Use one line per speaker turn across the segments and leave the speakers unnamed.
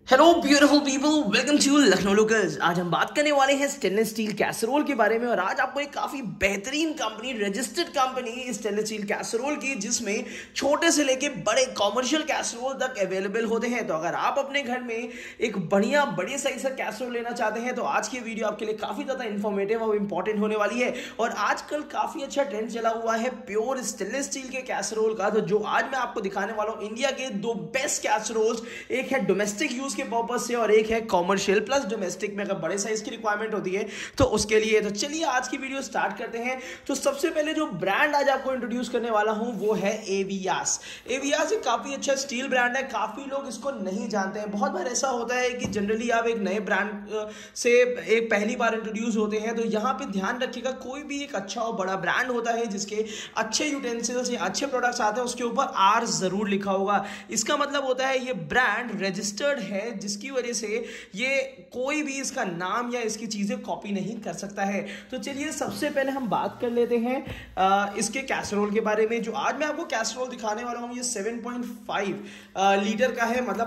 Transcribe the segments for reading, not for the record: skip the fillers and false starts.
Hello beautiful people, welcome to Lucknow locals. आज हम बात करने वाले हैं स्टेनलेस स्टील कैसरोल के बारे में। और आज आपको एक काफी बेहतरीन company, registered company stainless steel casserole की, जिसमें छोटे से लेके बड़े कॉमर्शियल कैसरोल तक अवेलेबल होते हैं। तो अगर आप अपने घर में एक बढ़िया बड़े साइज का कैसरोल लेना चाहते हैं तो आज की वीडियो आपके लिए काफी ज्यादा इंफॉर्मेटिव और इंपॉर्टेंट होने वाली है। और आजकल काफी अच्छा ट्रेंड चला हुआ है प्योर स्टेनलेस स्टील के कैसरोल का। तो जो आज मैं आपको दिखाने वाला हूं, इंडिया के दो बेस्ट कैसरोल्स, एक है डोमेस्टिक यूज के पर्पस से और एक है कॉमर्शियल प्लस डोमेस्टिक में अगर बड़े साइज की रिक्वायरमेंट होती है तो उसके लिए। तो चलिए आज की वीडियो स्टार्ट करते हैं। तो सबसे पहले जो ब्रांड आज आपको इंट्रोड्यूस करने वाला हूं वो है एवियास। एवियास एक काफी अच्छा स्टील ब्रांड है, काफी लोग इसको नहीं जानते हैं। बहुत बार ऐसा होता है कि जनरली आप एक नए ब्रांड से एक पहली बार इंट्रोड्यूस होते हैं, तो यहां पे ध्यान रखिएगा कोई भी एक अच्छा और बड़ा ब्रांड होता है जिसके अच्छे यूटेंसिल्स या अच्छे प्रोडक्ट्स आते हैं, उसके ऊपर आर जरूर लिखा होगा। इसका मतलब होता है ये ब्रांड रजिस्टर्ड है, जिसकी वजह से ये कोई भी इसका नाम या इसकी चीजें कॉपी नहीं कर सकता है। तो चलिए सबसे पहले हम बात कर लेते हैं इसके कैसरोल के बारे में। जो आज मैं आपको कैसरोल दिखाने वाला हूं ये 7.5 लीटर का है, मतलब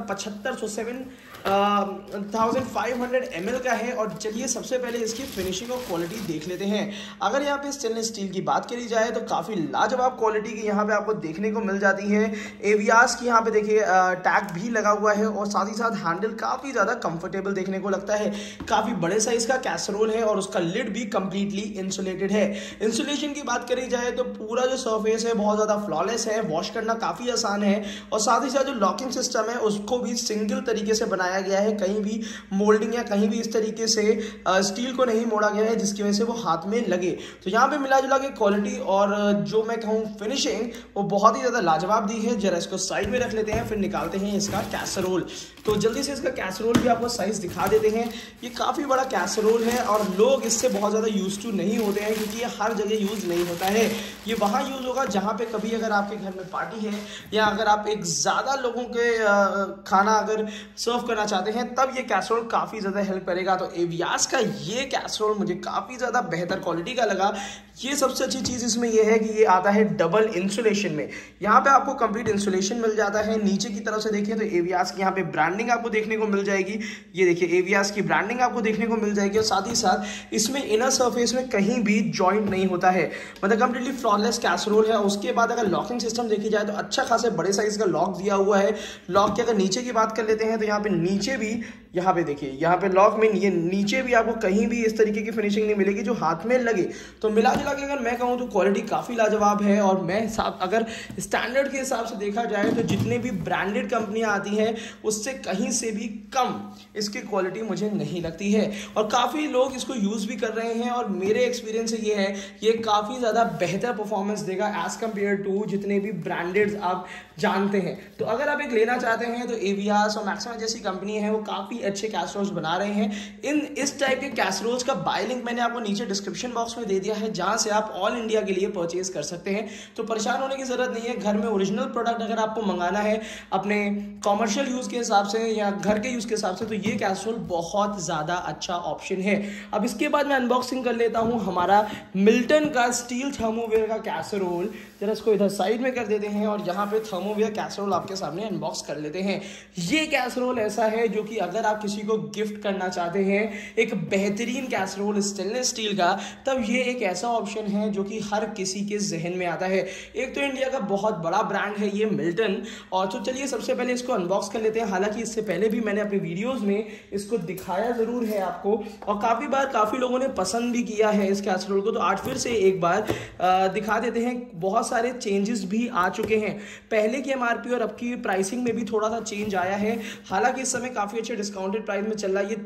7500 ml का है। और चलिए सबसे पहले इसकी फिनिशिंग और क्वालिटी देख लेते हैं। अगर यहाँ पे स्टेनलेस स्टील की बात करी जाए तो काफी लाजवाब क्वालिटी की यहाँ पे आपको देखने को मिल जाती है। एवियास की यहाँ पे देखिए टैग भी लगा हुआ है और साथ ही साथ हैंडल काफी ज्यादा कंफर्टेबल देखने को लगता है। काफी बड़े साइज का कैसरोल है और उसका लिड भी कंप्लीटली इंसुलेटेड है। इंसुलेशन की बात करी जाए तो पूरा जो सरफेस है बहुत ज्यादा फ्लॉलेस है, वॉश करना काफी आसान है। और साथ ही साथ जो लॉकिंग सिस्टम है उसको भी सिंगल तरीके से बनाया गया है, कहीं भी मोल्डिंग या कहीं भी इस तरीके से स्टील को नहीं मोड़ा गया है जिसकी वजह से वो हाथ में लगे। तो यहाँ पे मिला जुला के क्वालिटी और जो मैं कहूँ फिनिशिंग वो बहुत ही ज्यादा लाजवाब दी है। जरा इसको साइड में रख लेते हैं, फिर निकालते हैं इसका कैसरोल। तो जल्दी से इसका कैसरोल भी आपको साइज दिखा देते हैं। ये काफी बड़ा कैसरोल है और लोग इससे बहुत ज्यादा यूज टू नहीं होते हैं क्योंकि ये हर जगह यूज नहीं होता है। ये वहां यूज होगा जहां पे कभी अगर आपके घर में पार्टी है या अगर आप एक ज्यादा लोगों के खाना अगर सर्व करना चाहते हैं तब ये कैसरोल काफी ज्यादा हेल्प करेगा। तो एवियास का ये कैसरोल मुझे काफी ज्यादा बेहतर क्वालिटी का लगा। ये सबसे अच्छी चीज इसमें यह है कि ये आता है डबल इंसुलेशन में। यहाँ पे आपको कंप्लीट इंसुलेशन मिल जाता है। नीचे की तरफ से देखिए तो एवियास की यहाँ पे ब्रांडिंग आपको देखने को मिल जाएगी। ये देखिए एवियास की ब्रांडिंग आपको देखने को मिल जाएगी और साथ ही साथ इसमें इनर सरफेस में कहीं भी जॉइंट नहीं होता है, मतलब कंप्लीटली फ्लॉलेस कैसरोल है। उसके बाद अगर लॉकिंग सिस्टम देखी जाए तो अच्छा खासे बड़े साइज का लॉक दिया हुआ है। लॉक की अगर नीचे की बात कर लेते हैं तो यहाँ पे नीचे भी, यहाँ पे देखिए यहाँ पे लॉक में ये नीचे भी आपको कहीं भी इस तरीके की फिनिशिंग नहीं मिलेगी जो हाथ में लगे। तो मिला जुला के अगर मैं कहूँ तो क्वालिटी काफी लाजवाब है। और मैं अगर स्टैंडर्ड के हिसाब से देखा जाए तो जितने भी ब्रांडेड कंपनियां आती हैं उससे कहीं से भी कम इसकी क्वालिटी मुझे नहीं लगती है। और काफी लोग इसको यूज भी कर रहे हैं और मेरे एक्सपीरियंस से ये है ये काफी ज्यादा बेहतर परफॉर्मेंस देगा एज कंपेयर टू जितने भी ब्रांडेड आप जानते हैं। तो अगर आप एक लेना चाहते हैं तो एवियास और मैक्सिमा जैसी कंपनी है वो काफी अच्छे कैसरोल्स बना रहे हैं। इस टाइप के कैसरोल्स का बाय लिंक मैंने आपको नीचे डिस्क्रिप्शन बॉक्स में दे दिया है, जहां से आप ऑल इंडिया के लिए परचेज कर सकते हैं। तो परेशान होने की जरूरत नहीं है। घर में ओरिजिनल प्रोडक्ट अगर आपको मंगाना है अपने कॉमर्शियल यूज के हिसाब से या घर के यूज के हिसाब से तो ये कैसरोल बहुत ज्यादा अच्छा ऑप्शन है। अब इसके बाद मैं अनबॉक्सिंग कर लेता हूं हमारा मिल्टन का स्टील थर्मोवेयर का कैसरोल। जरा इसको इधर साइड में कर देते हैं और यहाँ पे थर्मोवेयर कैसरोल आपके सामने अनबॉक्स कर लेते हैं। ये कैसरोल ऐसा है जो कि अगर आप किसी को गिफ्ट करना चाहते हैं एक बेहतरीन कैसरोल स्टेनलेस स्टील का, तब ये एक ऐसा ऑप्शन है जो कि हर किसी के जहन में आता है। एक तो इंडिया का बहुत बड़ा ब्रांड है ये मिल्टन। और तो चलिए सबसे पहले इसको अनबॉक्स कर लेते हैं। हालांकि इससे पहले भी मैंने अपनी वीडियोस में इसको दिखाया जरूर है आपको और काफी बार काफी लोगों ने पसंद भी किया है इस कैसरोल को। तो आज फिर से एक बार दिखा देते हैं। बहुत सारे चेंजेस भी आ चुके हैं। पहले की एमआरपी और अब की प्राइसिंग में भी थोड़ा सा चेंज आया है। हालांकि इस समय काफी अच्छे डिस्काउंटेड प्राइस में चल रहा है। ये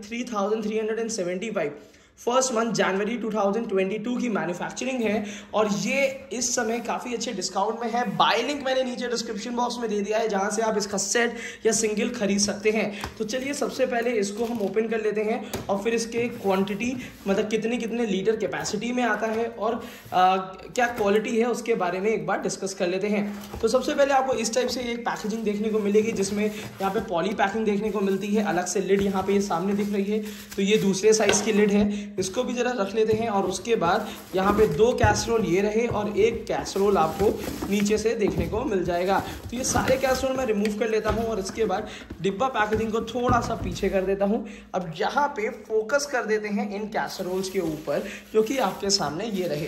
3375 फर्स्ट मंथ जनवरी 2022 की मैन्युफैक्चरिंग है और ये इस समय काफी अच्छे डिस्काउंट में है। बाय लिंक मैंने नीचे डिस्क्रिप्शन बॉक्स में दे दिया है जहां से आप इसका सेट या सिंगल खरीद सकते हैं। तो चलिए सबसे पहले इसको हम ओपन कर लेते हैं और फिर इसके क्वांटिटी, मतलब कितने कितने लीटर कैपेसिटी में आता है और क्या क्वालिटी है उसके बारे में एक बार डिस्कस कर लेते हैं। तो सबसे पहले आपको इस टाइप से एक पैकेजिंग देखने को मिलेगी जिसमें यहाँ पे पॉली पैकिंग देखने को मिलती है। अलग से लिड यहाँ पे ये सामने दिख रही है। तो ये दूसरे साइज की लिड है। इसको भी जरा रख लेते हैं। और उसके बाद यहाँ पे 2 कैसरोल ये रहे और 1 कैसरोल आपको नीचे से देखने को मिल जाएगा। तो ये सारे कैसरोल मैं रिमूव कर लेता हूँ और इसके बाद डिब्बा पैकेजिंग को थोड़ा सा पीछे कर देता हूँ। अब यहाँ पे फोकस कर देते हैं इन कैसरोल्स के ऊपर, जो कि आपके सामने ये रहे।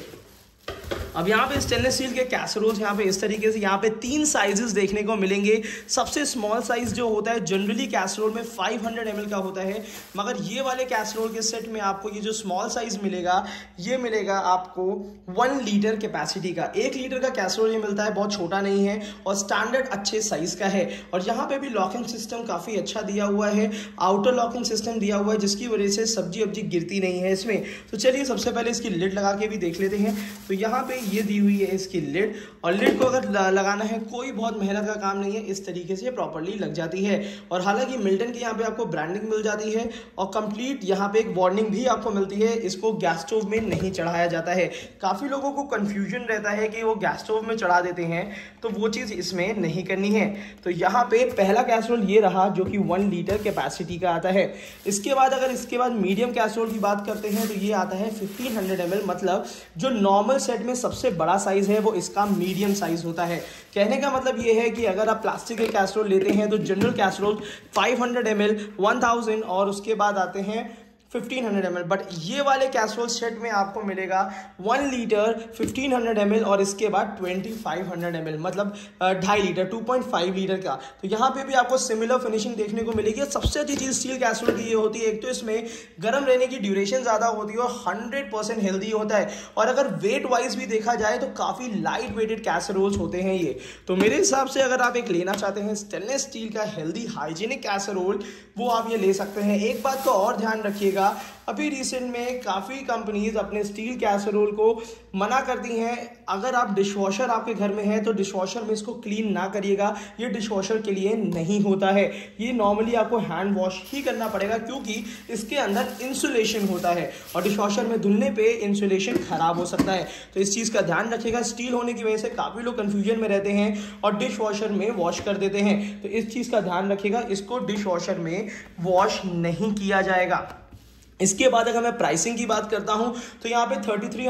अब यहाँ पे स्टेनलेस स्टील के कैसरोल्स यहाँ पे इस तरीके से यहाँ पे 3 साइजेस देखने को मिलेंगे। सबसे स्मॉल साइज जो होता है जनरली कैसरोल में 500 ml का होता है, मगर ये वाले कैसरोल के सेट में आपको ये जो स्मॉल साइज मिलेगा ये मिलेगा आपको 1 लीटर कैपेसिटी का। 1 लीटर का कैसरोल ये मिलता है, बहुत छोटा नहीं है और स्टैंडर्ड अच्छे साइज का है। और यहाँ पे भी लॉकिंग सिस्टम काफ़ी अच्छा दिया हुआ है, आउटर लॉकिंग सिस्टम दिया हुआ है, जिसकी वजह से सब्जी वब्जी गिरती नहीं है इसमें। तो चलिए सबसे पहले इसकी लिड लगा के भी देख लेते हैं। तो यहाँ पे ये दी हुई है इसकी लिड, और लिड को अगर लगाना है कोई बहुत मेहनत का काम नहीं है, इस तरीके से प्रॉपर्ली लग जाती है। और हालांकि मिल्टन की यहाँ पे आपको ब्रांडिंग मिल जाती है और कंप्लीट यहाँ पे एक वार्निंग भी आपको मिलती है, इसको गैस स्टोव में नहीं चढ़ाया जाता है। काफ़ी लोगों को कंफ्यूजन रहता है कि वो गैस स्टोव में चढ़ा देते हैं, तो वो चीज़ इसमें नहीं करनी है। तो यहाँ पे पहला कैसरोल ये रहा जो कि 1 लीटर कैपेसिटी का आता है। इसके बाद अगर इसके बाद मीडियम कैसरोल की बात करते हैं तो ये आता है 1500 ml, मतलब जो नॉर्मल सेट में सबसे बड़ा साइज है वो इसका मीडियम साइज होता है। कहने का मतलब ये है कि अगर आप प्लास्टिक के कैसरोल लेते हैं तो जनरल कैसरोल 500 ml, 1000 और उसके बाद आते हैं 1500 ml, बट ये वाले कैसरोल सेट में आपको मिलेगा 1 लीटर 1500 ml और इसके बाद 2500 ml, मतलब 2.5 लीटर 2.5 लीटर का। तो यहाँ पे भी आपको सिमिलर फिनिशिंग देखने को मिलेगी। सबसे अच्छी चीज़ स्टील कैसरोल की ये होती है, एक तो इसमें गर्म रहने की ड्यूरेशन ज़्यादा होती है और 100% हेल्दी होता है। और अगर वेट वाइज भी देखा जाए तो काफ़ी लाइट वेटेड कैसरोल्स होते हैं ये। तो मेरे हिसाब से अगर आप एक लेना चाहते हैं स्टेनलेस स्टील का हेल्दी हाइजीनिक कैसरोल, वो आप ये ले सकते हैं। एक बात को और ध्यान रखिएगा, अभी रिसेंट में काफ़ी कंपनीज अपने स्टील कैसरोल को मना करती हैं। अगर आप डिशवॉशर आपके घर में है तो डिशवॉशर में इसको क्लीन ना करिएगा, ये डिशवॉशर के लिए नहीं होता है। ये नॉर्मली आपको हैंड वॉश ही करना पड़ेगा क्योंकि इसके अंदर इंसुलेशन होता है और डिशवॉशर में धुलने पे इंसुलेशन खराब हो सकता है। तो इस चीज़ का ध्यान रखिएगा। स्टील होने की वजह से काफ़ी लोग कन्फ्यूजन में रहते हैं और डिशवॉशर में वॉश कर देते हैं, तो इस चीज़ का ध्यान रखिएगा, इसको डिशवॉशर में वॉश नहीं किया जाएगा। इसके बाद अगर मैं प्राइसिंग की बात करता हूं तो यहाँ पे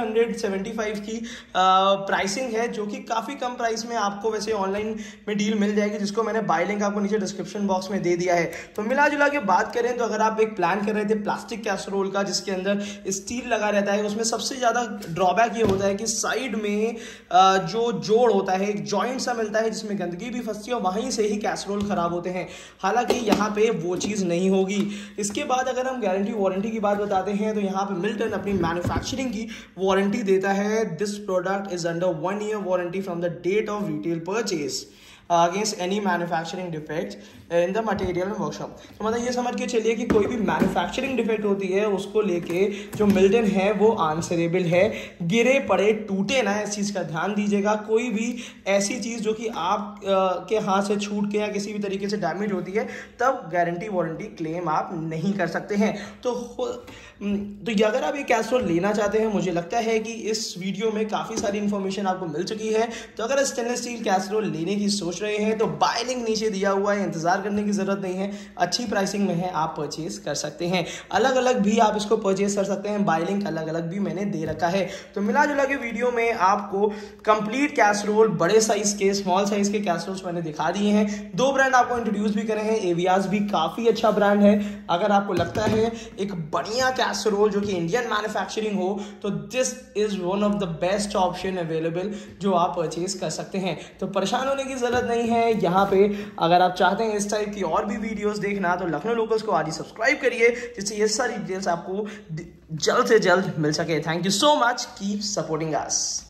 3375 की प्राइसिंग है, जो कि काफ़ी कम प्राइस में आपको वैसे ऑनलाइन में डील मिल जाएगी, जिसको मैंने बाय लिंक आपको नीचे डिस्क्रिप्शन बॉक्स में दे दिया है। तो मिला जुला के बात करें तो अगर आप एक प्लान कर रहे थे प्लास्टिक कैसरोल का जिसके अंदर स्टील लगा रहता है, उसमें सबसे ज़्यादा ड्रॉबैक ये होता है कि साइड में जो जोड़ होता है, एक जॉइंट सा मिलता है जिसमें गंदगी भी फंसती है और वहीं से ही कैसरोल खराब होते हैं। हालांकि यहाँ पे वो चीज़ नहीं होगी। इसके बाद अगर हम गारंटी वारंटी की बात बताते हैं तो यहाँ पे मिल्टन अपनी मैन्युफैक्चरिंग की वारंटी देता है। This product is under 1 year warranty from the date of retail purchase against any manufacturing defect in the material workshop. तो मतलब ये समझ के चलिए कि कोई भी मैन्युफैक्चरिंग डिफेक्ट होती है उसको लेके जो मिल्टन है वो आंसरेबल है। गिरे पड़े टूटे ना, इस चीज़ का ध्यान दीजिएगा। कोई भी ऐसी चीज़ जो कि आप के हाथ से छूट के या किसी भी तरीके से डैमेज होती है तब गारंटी वारंटी क्लेम आप नहीं कर सकते हैं। तो अगर आप ये कैसरोल लेना चाहते हैं, मुझे लगता है कि इस वीडियो में काफ़ी सारी इन्फॉर्मेशन आपको मिल चुकी है। तो अगर स्टेनलेस स्टील कैसरोल लेने की सोच रहे हैं तो बाय लिंक नीचे दिया हुआ है, इंतजार करने की जरूरत नहीं है, अच्छी प्राइसिंग में है, आप परचेज कर सकते हैं। अलग अलग भी आप इसको परचेज कर सकते हैं, बाय लिंक अलग अलग भी मैंने दे रखा है। तो मिला जुला के वीडियो में आपको कंप्लीट कैसरोल, बड़े साइज के, स्मॉल साइज के कैसरोल्स मैंने दिखा दिए हैं। 2 ब्रांड आपको इंट्रोड्यूस भी करे हैं। एवियास भी काफ़ी अच्छा ब्रांड है। अगर आपको लगता है एक बढ़िया कैसरोल जो कि इंडियन मैन्युफैक्चरिंग हो तो this is one of the best option available जो आप परचेज कर सकते हैं। तो परेशान होने की जरूरत नहीं है। यहाँ पे अगर आप चाहते हैं इस टाइप की और भी वीडियोस देखना तो लखनऊ लोकल्स को आज ही सब्सक्राइब करिए, जिससे ये सारी डिटेल्स आपको जल्द से जल्द मिल सके। Thank you so much, keep supporting us.